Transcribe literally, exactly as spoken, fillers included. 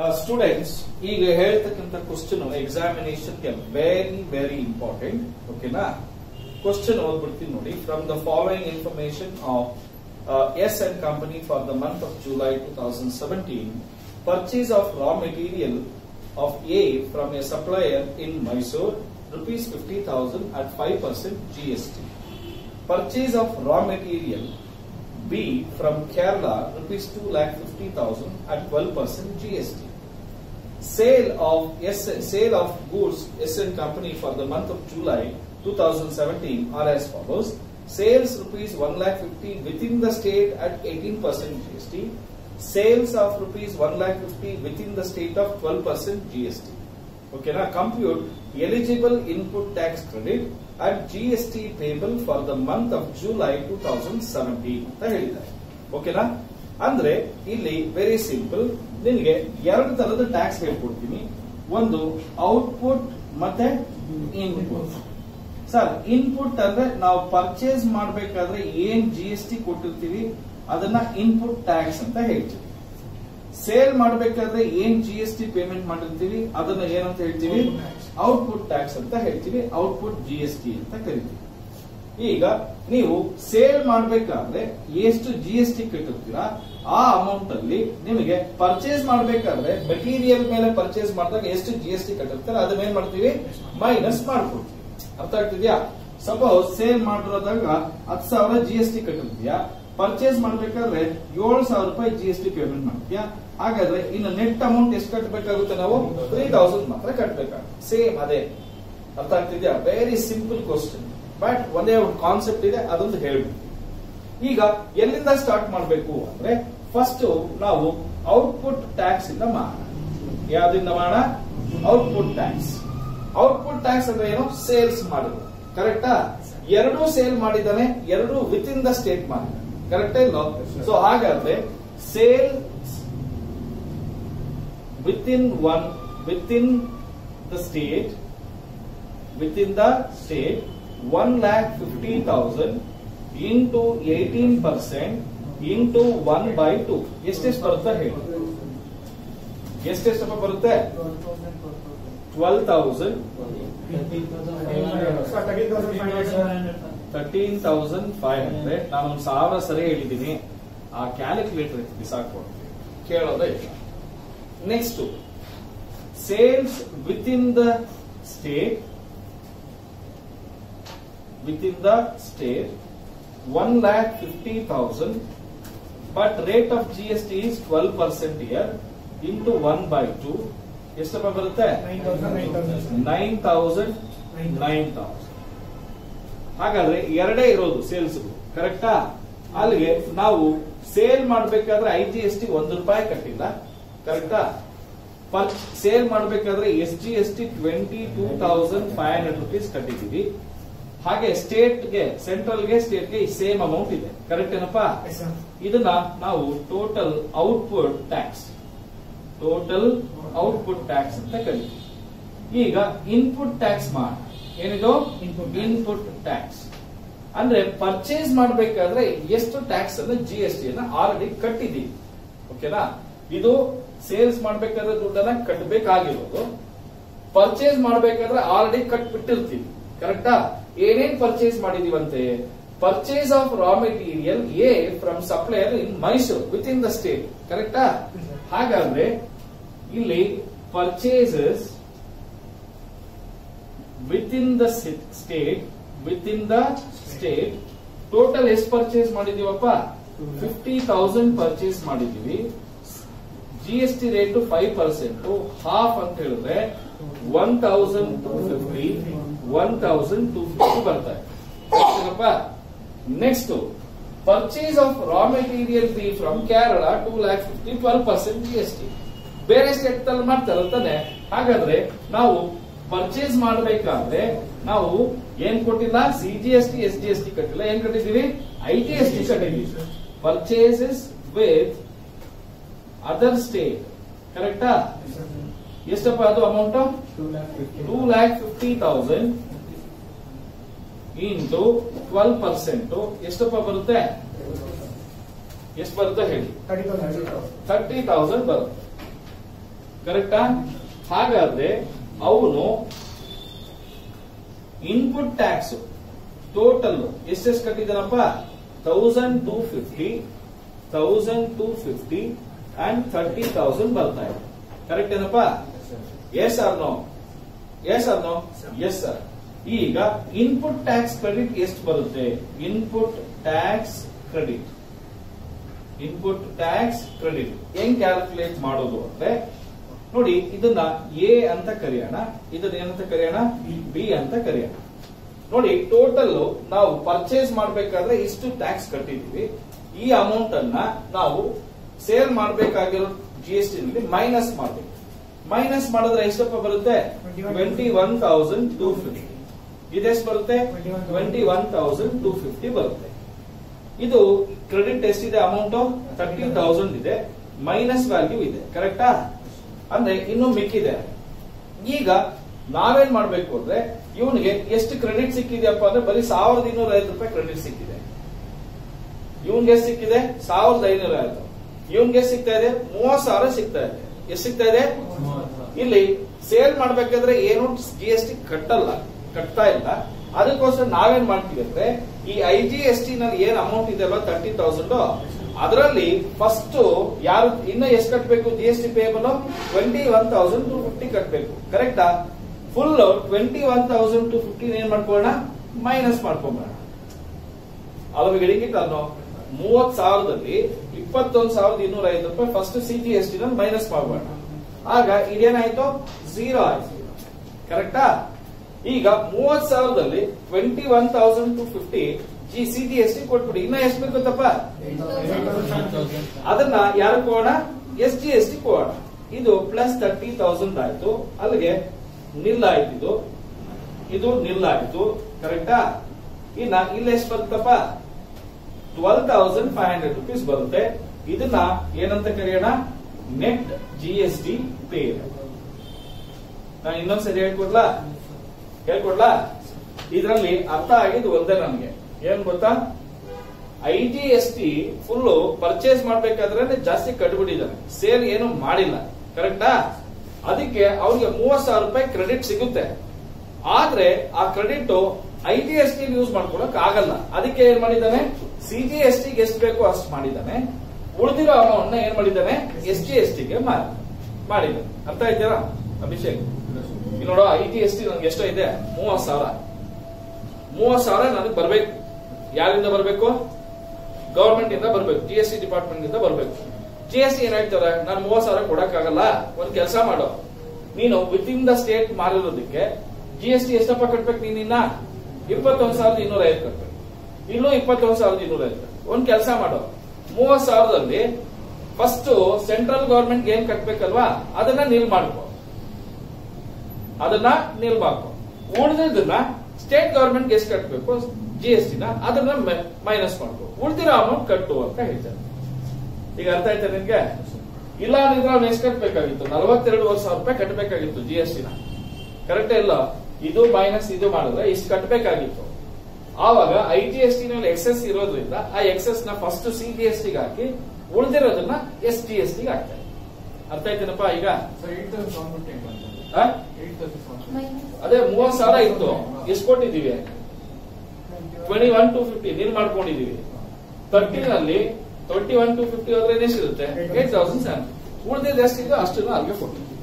Students ಈಗ ಹೇಳ್ತಕ್ಕಂಥ question examination ಗೆ ವೆರಿ ವೆರಿ ಇಂಪಾರ್ಟೆಂಟ್. ಓಕೆನಾ? ಕ್ವಶನ್ ಓದ್ಬಿಡ್ತೀನಿ ನೋಡಿ. From the following information of S and company for the month of July two thousand seventeen, purchase of raw material of A from a supplier in Mysore rupees fifty thousand at five percent G S T. Purchase of raw material B from Kerala rupees two lakh fifty thousand at twelve percent G S T. Sale of S sale of goods S N Company for the month of July two thousand seventeen are as follows: sales rupees one lakh fifty within the state at eighteen percent G S T. Sales of rupees one lakh fifty within the state of twelve percent G S T. Okay, now compute eligible input tax credit at G S T payable for the month of July two thousand seventeen ಅಂತ ಹೇಳಿದ್ದಾರೆ. ಓಕೆನಾ? ಅಂದ್ರೆ ಇಲ್ಲಿ very simple, ನಿಮಗೆ ಎರಡು ತರದ tax ಹೇಳ್ಕೊಡ್ತೀನಿ. ಒಂದು ಔಟ್ಪುಟ್ ಮತ್ತೆ ಇನ್ಪುಟ್. ಸರ್, ಇನ್ಪುಟ್ ಅಂದ್ರೆ ನಾವು ಪರ್ಚೇಸ್ ಮಾಡಬೇಕಾದ್ರೆ ಏನ್ ಜಿ ಎಸ್ ಟಿ ಕೊಟ್ಟಿರ್ತೀವಿ ಅದನ್ನ ಇನ್ಪುಟ್ ಟ್ಯಾಕ್ಸ್ ಅಂತ ಹೇಳ್ತೀವಿ. ಸೇಲ್ ಮಾಡಬೇಕಾದ್ರೆ ಏನ್ ಜಿ ಎಸ್ ಟಿ ಪೇಮೆಂಟ್ ಮಾಡಿರ್ತೀವಿ ಅದನ್ನ ಏನಂತ ಹೇಳ್ತೀವಿ? ಔಟ್ಪುಟ್ ಟ್ಯಾಕ್ಸ್ ಅಂತ ಹೇಳ್ತೀವಿ. ಔಟ್ಪುಟ್ ಜಿ ಎಸ್ ಟಿ ಅಂತ ಕರಿತೀವಿ. ಈಗ ನೀವು ಸೇಲ್ ಮಾಡಬೇಕಾದ್ರೆ ಎಷ್ಟು ಜಿ ಎಸ್ ಟಿ ಕಟ್ಟಿರ್ತೀರಾ ಆ ಅಮೌಂಟ್ ಅಲ್ಲಿ ನಿಮಗೆ ಪರ್ಚೇಸ್ ಮಾಡಬೇಕಾದ್ರೆ ಮೆಟೀರಿಯಲ್ ಮೇಲೆ ಪರ್ಚೇಸ್ ಮಾಡಿದಾಗ ಎಷ್ಟು ಜಿ ಎಸ್ ಟಿ ಕಟ್ಟಿರ್ತಾರೆ ಅದನ್ನ ಏನ್ ಮಾಡ್ತೀವಿ? ಮೈನಸ್ ಮಾಡ್ಕೊಡ್ತೀವಿ. ಅರ್ಥ ಆಗ್ತಿದ್ಯಾ? ಸಪೋಸ್ ಸೇಲ್ ಮಾಡಿರೋದಾಗ ಹತ್ತು ಸಾವಿರ ಜಿ ಎಸ್ ಟಿ ಕಟ್ಟಿರ್ತೀಯಾ, ಪರ್ಚೇಸ್ ಮಾಡಬೇಕಾದ್ರೆ ಏಳು ಸಾವಿರ ರೂಪಾಯಿ ಜಿ ಎಸ್ ಟಿ ಪೇಮೆಂಟ್ ಮಾಡ್ತೀಯಾ, ಹಾಗಾದ್ರೆ ಇನ್ನು ನೆಟ್ ಅಮೌಂಟ್ ಎಷ್ಟು ಕಟ್ಟಬೇಕಾಗುತ್ತೆ? ನಾವು ತ್ರೀ ತೌಸಂಡ್ ಮಾತ್ರ ಕಟ್ಟಬೇಕಾಗುತ್ತೆ. ಸೇಮ್ ಅದೇ. ಅರ್ಥ ಆಗ್ತಿದ್ಯಾ? ವೆರಿ ಸಿಂಪಲ್ ಕ್ವಶನ್, ಬಟ್ ಒಂದೇ ಒಂದು ಕಾನ್ಸೆಪ್ಟ್ ಇದೆ, ಅದೊಂದು ಹೇಳ್ಬಿಟ್ಟು. ಈಗ ಎಲ್ಲಿಂದ ಸ್ಟಾರ್ಟ್ ಮಾಡಬೇಕು ಅಂದ್ರೆ ಫಸ್ಟ್ ನಾವು ಔಟ್ಪುಟ್ ಟ್ಯಾಕ್ಸ್ ಇಂದ ಮಾಡೋಣ. ಯಾವ್ದಿಂದ ಮಾಡೋಣ? Output tax. ಔಟ್ಪುಟ್ ಟ್ಯಾಕ್ಸ್ ಅಂದ್ರೆ ಏನು? ಸೇಲ್ಸ್ ಮಾಡಿದ್ರು. ಕರೆಕ್ಟಾ? ಎರಡೂ ಸೇಲ್ ಮಾಡಿದ್ದಾನೆ, ಎರಡು ವಿತ್ ಇನ್ ದ ಸ್ಟೇಟ್ ಮಾಡಿದ್ದಾನೆ. ಕರೆಕ್ಟ್ ಇಲ್ಲೋ? ಸೊ ಹಾಗಾದ್ರೆ sale within one within the state within the state one lakh fifty thousand into eighteen percent into one by two ಎಷ್ಟೆಷ್ಟು ಬರುತ್ತೆ ಹೇಳಿ? ಎಷ್ಟೆಷ್ಟಪ್ಪ ಬರುತ್ತೆ? Twelve thousand thirteen thousand five hundred. ನಾನೊಂದು ಸಾವಿರ ಸರಿ ಹೇಳಿದ್ದೀನಿ, ಆ ಕ್ಯಾಲ್ಕುಲೇಟರ್ ಬಿಸಾಕ್ಕೊಡ್ತೀನಿ, ಕೇಳೋದೇ ಇಲ್ಲ. Next, sales within the state, within the state, one lakh fifty thousand, but rate of G S T is twelve percent here into one by two. ಎಷ್ಟಪ್ಪ ಬರುತ್ತೆ? Nine thousand nine thousand. ಹಾಗಾದ್ರೆ ಎರಡೇ ಇರೋದು sales. ಕರೆಕ್ಟಾ? ಅಲ್ಲಿಗೆ ನಾವು sale ಮಾಡಬೇಕಾದ್ರೆ I G S T ಒಂದು ರೂಪಾಯಿ ಕಟ್ಟಿಲ್ಲ. ಕರೆಕ್ಟಾ? ಸೇಲ್ ಮಾಡಬೇಕಾದ್ರೆ S G S T twenty two thousand five hundred rupees ಕಟ್ಟಿದೀವಿ. ಹಾಗೆ ಸ್ಟೇಟ್ಗೆ, ಸೆಂಟ್ರಲ್ಗೆ, ಸ್ಟೇಟ್ಗೆ ಸೇಮ್ ಅಮೌಂಟ್ ಇದೆ. ಕರೆಕ್ಟ್ ಏನಪ್ಪಾ? ಇದನ್ನ ನಾವು total output tax total output tax ಅಂತ ಕರಿತೀವಿ. ಈಗ ಇನ್ಪುಟ್ ಟ್ಯಾಕ್ಸ್ ಮಾಡ. ಏನಿದು? ಇನ್ಪುಟ್ ಟ್ಯಾಕ್ಸ್ ಅಂದ್ರೆ ಪರ್ಚೇಸ್ ಮಾಡಬೇಕಾದ್ರೆ ಎಷ್ಟು ಟ್ಯಾಕ್ಸ್ ಅನ್ನ ಜಿ ಎಸ್ ಟಿ ಅನ್ನ ಆಲ್ರೆಡಿ ಕಟ್ಟಿದೀವಿ. ಓಕೆನಾ? ಇದು ಸೇಲ್ಸ್ ಮಾಡಬೇಕಾದ್ರೆ ದುಡ್ಡನ್ನ ಕಟ್ಟಬೇಕಾಗಿರೋದು. ಪರ್ಚೇಸ್ ಮಾಡಬೇಕಾದ್ರೆ ಆಲ್ರೆಡಿ ಕಟ್ಬಿಟ್ಟಿರ್ತೀವಿ. ಕರೆಕ್ಟಾ? ಏನೇನ್ ಪರ್ಚೇಸ್ ಮಾಡಿದೀವಂತೆ? Purchase of raw material A from supplier in Mysore within the state. ಕರೆಕ್ಟಾ? ಹಾಗಾದ್ರೆ ಇಲ್ಲಿ purchases within the state within the state total ಎಷ್ಟು ಪರ್ಚೇಸ್ ಮಾಡಿದೀವಪ್ಪ? ಫಿಫ್ಟಿ ತೌಸಂಡ್ ಪರ್ಚೇಸ್ ಮಾಡಿದೀವಿ. G S T rate five percent, half ಅಂತ ಹೇಳಿದ್ರೆ one thousand two fifty one thousand two fifty ಬರ್ತಾರೆ. Next, purchase of raw material B from Kerala two lakh fifty twelve percent G S T. ಬೇರೆ state ಅಲ್ಲಿ ಮಾಡ್ತಾರಲ್ತಾನೆ. ಹಾಗಾದ್ರೆ ನಾವು purchase ಮಾಡಬೇಕಾದ್ರೆ ನಾವು ಏನ್ ಕೊಟ್ಟಿಲ್ಲ? C G S T, S G S T ಕಟ್ಟಿಲ್ಲ. ಏನ್ ಕಟ್ಟಿದೀವಿ? ಐ ಜಿ ಎಸ್ ಟಿ ಕಟ್ಟಿದೀವಿ. Purchases with other state. ಕರೆಕ್ಟಾ? ಎಷ್ಟಪ್ಪ ಅದು amount? Two lakh fifty thousand into twelve percent ಎಷ್ಟಪ್ಪ ಬರುತ್ತೆ? ಎಷ್ಟು ಬರುತ್ತೆ ಹೇಳಿ? ತರ್ಟಿ ತೌಸಂಡ್ ಬರುತ್ತೆ. ಕರೆಕ್ಟಾ? ಹಾಗಾದ್ರೆ ಅವನು ಇನ್ಪುಟ್ ಟ್ಯಾಕ್ಸ್ ಟೋಟಲ್ ಎಷ್ಟೆಷ್ಟು ಕಟ್ಟಿದಾನಪ್ಪ? Thousand two fifty thousand two fifty and thirty thousand ಬರ್ತಾ ಇದೆ. ಕರೆಕ್ಟ್ ಏನಪ್ಪಾ? Yes or no? Yes or no? Yes sir. ಈಗ ಇನ್ಪುಟ್ ಟ್ಯಾಕ್ಸ್ ಕ್ರೆಡಿಟ್ ಎಷ್ಟು ಬರುತ್ತೆ? Input tax credit input tax credit ಹೆಂಗ್ ಕ್ಯಾಲ್ಕುಲೇಟ್ ಮಾಡೋದು ಅಂದ್ರೆ ನೋಡಿ, ಇದನ್ನ ಎ ಅಂತ ಕರೆಯೋಣ, ಇದನ್ನ ಏನಂತ ಕರೆಯೋಣ? ಬಿ ಅಂತ ಕರೆಯೋಣ. ನೋಡಿ, ಟೋಟಲ್ ನಾವು ಪರ್ಚೇಸ್ ಮಾಡಬೇಕಾದ್ರೆ ಇಷ್ಟು ಟ್ಯಾಕ್ಸ್ ಕಟ್ಟಿದೀವಿ. ಈ ಅಮೌಂಟ್ ಅನ್ನ ನಾವು ಸೇಲ್ ಮಾಡಬೇಕಾಗಿರೋ ಜಿ ಎಸ್ ಟಿ ನಲ್ಲಿ ಮೈನಸ್ ಮಾಡಬೇಕು. ಮೈನಸ್ ಮಾಡಿದ್ರೆ ಎಷ್ಟಪ್ಪ ಬರುತ್ತೆ? Twenty one thousand two fifty. ಇದೆಷ್ಟು ಬರುತ್ತೆ? Twenty one thousand two fifty ಬರುತ್ತೆ. ಇದು ಕ್ರೆಡಿಟ್ ಎಷ್ಟಿದೆ? ಅಮೌಂಟ್ ತರ್ಟಿ ತೌಸಂಡ್ ಇದೆ, ಮೈನಸ್ ವ್ಯಾಲ್ಯೂ ಇದೆ. ಕರೆಕ್ಟಾ? ಅಂದ್ರೆ ಇನ್ನು ಮಿಕ್ಕಿದೆ. ಈಗ ನಾವೇನ್ ಮಾಡ್ಬೇಕು ಅಂದ್ರೆ ಇವನಿಗೆ ಎಷ್ಟು ಕ್ರೆಡಿಟ್ ಸಿಕ್ಕಿದೆಯಪ್ಪ ಅಂದ್ರೆ ಬರೀ ಸಾವಿರದ ಇನ್ನೂರ ಐವತ್ತು ರೂಪಾಯಿ ಕ್ರೆಡಿಟ್ ಸಿಕ್ಕಿದೆ. ಇವನ್ಗೆ ಎಷ್ಟು ಸಿಕ್ಕಿದೆ? ಸಾವಿರದ ಐನೂರ ಐವತ್ತು. ಇವನ್ಗೆ ಸಿಗ್ತಾ ಇದೆ ಮೂವತ್ ಸಾವಿರ ಸಿಗ್ತಾ ಇದೆ. ಎಷ್ಟು ಸಿಗ್ತಾ ಇದೆ? ಇಲ್ಲಿ ಸೇಲ್ ಮಾಡ್ಬೇಕಾದ್ರೆ ಏನು ಜಿ ಎಸ್ ಟಿ ಕಟ್ಟಲ್ಲ, ಕಟ್ತಾ ಇಲ್ಲ. ಅದಕ್ಕೋಸ್ಕರ ನಾವೇನ್ ಮಾಡ್ತೀವಿ ಅಂದ್ರೆ ಈ ಐ ಜಿ ಎಸ್ ಟಿ ನಲ್ಲಿ ಏನ್ ಅಮೌಂಟ್ ಇದೆಯಲ್ಲ ತರ್ಟಿ ತೌಸಂಡ್, ಅದರಲ್ಲಿ ಫಸ್ಟ್ ಯಾರು ಇನ್ನ ಎಷ್ಟು ಕಟ್ಟಬೇಕು? G S T payable twenty one thousand two fifty ಕಟ್ಟಬೇಕು. ಕರೆಕ್ಟಾ? Full twenty one thousand two fifty ಏನ್ ಮಾಡ್ಕೊಳ್ಳೋಣ? ಮೈನಸ್ ಮಾಡ್ಕೊಂಬೋಣ. ಅಲ್ವಾ ಗೆಡಿಂಗಿಟ್ ಅನ್ನೋ ಮೂವತ್ ಸಾವಿರದಲ್ಲಿ ಇಪ್ಪತ್ತೊಂದು ಸಾವಿರದ ಇನ್ನೂರ ಐದು ರೂಪಾಯಿ first C G S T ನಲ್ಲಿ ಮೈನಸ್ ಮಾಡೋಣ. ಆಗ ಇದೇನಾಯ್ತು? ಝೀರೋ ಆಯ್ತು. ಕರೆಕ್ಟಾ? ಈಗ ಮೂವತ್ ಸಾವಿರದಲ್ಲಿ twenty one thousand two fifty G C G S T ಕೊಟ್ಬಿಡಿ. ಇನ್ನ ಎಷ್ಟು ಬೇಕಂತಪ್ಪ? ಅದನ್ನ ಯಾರು ಕೊಡೋಣ? ಎಸ್ ಜಿ ಎಸ್ ಟಿ ಕೊಡೋಣ. ಇದು ಪ್ಲಸ್ ತರ್ಟಿ ತೌಸಂಡ್ ಆಯ್ತು. ಅಲ್ಲಿಗೆ ನಿಲ್ ಆಯ್ತು. ಇದು ಇದು ನಿಲ್ ಆಯ್ತು. ಕರೆಕ್ಟಾ? ಇನ್ನ ಇಲ್ಲಿ ಎಷ್ಟು ಬರುತ್ತಪ್ಪ? Twelve thousand five hundred rupees ಬರುತ್ತೆ. ಇದನ್ನ ಏನಂತ ಕರೆಯೋಣ? Net G S T paid. ನಾನು ಇನ್ನೊಂದ್ಸರಿ ಹೇಳ್ಕೊಡ್ಲಾ ಹೇಳ್ಕೊಡ್ಲಾ ಇದರಲ್ಲಿ ಅರ್ಥ ಆಗಿದ್ದು ಒಂದೇ ನಮ್ಗೆ. ಏನ್ ಗೊತ್ತಾ? I G S T full purchase ಮಾಡ್ಬೇಕಾದ್ರೆ ಜಾಸ್ತಿ ಕಟ್ಬಿಟ್ಟಿದ್ದಾನೆ, ಸೇಲ್ ಏನು ಮಾಡಿಲ್ಲ. ಕರೆಕ್ಟಾ? ಅದಕ್ಕೆ ಅವ್ರಿಗೆ ಮೂವತ್ ಸಾವಿರ ರೂಪಾಯಿ ಕ್ರೆಡಿಟ್ ಸಿಗುತ್ತೆ. ಆದ್ರೆ ಆ credit I G S T use ಮಾಡ್ಕೊಳಕ್ ಆಗಲ್ಲ. ಅದಕ್ಕೆ ಏನ್ ಮಾಡಿದ್ದಾನೆ? ಸಿ ಜಿ ಎಸ್ ಟಿಗೆ ಎಷ್ಟು ಬೇಕೋ ಅಷ್ಟು ಮಾಡಿದ್ದಾನೆ. ಉಳಿದಿರೋ ಅಮೌಂಟ್ ನ ಏನ್ ಮಾಡಿದ್ದಾನೆ? ಎಸ್ ಜಿ ಎಸ್ ಟಿಗೆ ಮಾಡಿದ್ದಾನೆ. ಅರ್ಥ ಆಯ್ತೀರಾ ಅಭಿಷೇಕ್? ಇಲ್ಲಿ ನೋಡೋ, ಐ ಜಿ ಎಸ್ ಟಿ ನನ್ಗೆ ಎಷ್ಟೋ ಇದೆ? ಮೂವತ್ ಸಾವಿರ. ಮೂವತ್ ಸಾವಿರ ನನಗೆ ಬರ್ಬೇಕು. ಯಾರಿಂದ ಬರ್ಬೇಕು? ಗವರ್ಮೆಂಟ್ ಇಂದ ಬರ್ಬೇಕು, ಜಿ ಎಸ್ ಟಿ ಡಿಪಾರ್ಟ್ಮೆಂಟ್ ಇಂದ ಬರ್ಬೇಕು. ಜಿ ಎಸ್ ಟಿ ಏನ್ ಹೇಳ್ತಾರೆ? ನಾನು ಮೂವತ್ ಸಾವಿರ ಕೊಡಕ್ಕಾಗಲ್ಲ. ಒಂದ್ ಕೆಲಸ ಮಾಡೋ, ನೀನು ವಿತ್ ಇನ್ ದ ಸ್ಟೇಟ್ ಮಾರಿರೋದಕ್ಕೆ ಜಿ ಎಸ್ ಟಿ ಎಷ್ಟಪ್ಪ ಕಟ್ಬೇಕು? ನೀನಿನ್ನ ಇಪ್ಪತ್ತೊಂದು ಸಾವಿರದ ಇನ್ನೂರ ಐದು ಕಟ್ಬೇಕು. ಇಲ್ಲೂ ಇಪ್ಪತ್ತೊಂದು ಸಾವಿರದ ಇನ್ನೂರ ಐದು. ಒಂದ್ ಕೆಲಸ ಮಾಡೋ, ಮೂವತ್ ಸಾವಿರದಲ್ಲಿ ಫಸ್ಟ್ ಸೆಂಟ್ರಲ್ ಗವರ್ಮೆಂಟ್ ಏನ್ ಕಟ್ಬೇಕಲ್ವಾ ಅದನ್ನ ನಿಲ್ ಮಾಡ್ಕೊ, ಅದನ್ನ ನಿಲ್ ಮಾಡ್ಕೊ. ಉಳಿದಿದ್ದನ್ನ ಸ್ಟೇಟ್ ಗವರ್ಮೆಂಟ್ ಎಷ್ಟು ಕಟ್ಟಬೇಕು ಜಿ ಎಸ್ ಟಿನ ಅದನ್ನ ಮೈನಸ್ ಮಾಡ್ಕೊ, ಉಳಿದಿರೋ ಅಮೌಂಟ್ ಕಟ್ಟು ಅಂತ ಹೇಳ್ತಾರೆ. ಈಗ ಅರ್ಥ ಆಯ್ತಾ ನಿನ್ಗೆ? ಇಲ್ಲ ಅಂದ್ರೆ ಅವ್ನು ಎಷ್ಟು ಕಟ್ಟಬೇಕಾಗಿತ್ತು? ನಲವತ್ತೆರಡುವರೆ ಸಾವಿರ ರೂಪಾಯಿ ಕಟ್ಟಬೇಕಾಗಿತ್ತು ಜಿ ಎಸ್ ಟಿನ. ಕರೆಕ್ಟ್ ಇಲ್ಲ? ಇದು ಮೈನಸ್ ಇದು ಮಾಡಿದ್ರೆ ಇಷ್ಟು ಕಟ್ಟಬೇಕಾಗಿತ್ತು. ಆವಾಗ ಐ ಜಿ ಎಸ್ ಟಿ ನಲ್ಲಿ ಎಕ್ಸೆಸ್ ಇರೋದ್ರಿಂದ ಆ ಎಕ್ಸೆಸ್ ನ ಫಸ್ಟ್ ಸಿ ಜಿ ಎಸ್ ಟಿಗೆ ಹಾಕಿ ಉಳಿದಿರೋದನ್ನ ಎಸ್ ಜಿ ಎಸ್ ಟಿಗೆ ಹಾಕ್ತಾರೆ. ಅರ್ಥ ಆಯ್ತೇನಪ್ಪ? ಈಗ ಅದೇ ಮೂವತ್ ಸಾವಿರ ಇತ್ತು, ಎಷ್ಟು ಕೊಟ್ಟಿದ್ದೀವಿ? ಟ್ವೆಂಟಿ ಒನ್ ಟೂ ಫಿಫ್ಟಿ ನೀನ್ ಮಾಡ್ಕೊಂಡಿದೀವಿ. ತರ್ಟಿನಲ್ಲಿ ಟ್ವೆಂಟಿ ಒನ್ ಟೂ ಫಿಫ್ಟಿ ಹೋದ್ರೆ ಎಷ್ಟಿರುತ್ತೆ? Eight thousand seven. ಉಳಿದಿದ್ದು ಎಷ್ಟಿದೆ ಅಷ್ಟನ್ನು ಅಲ್ಲಿಗೆ ಕೊಟ್ಟಿದ್ದೀವಿ.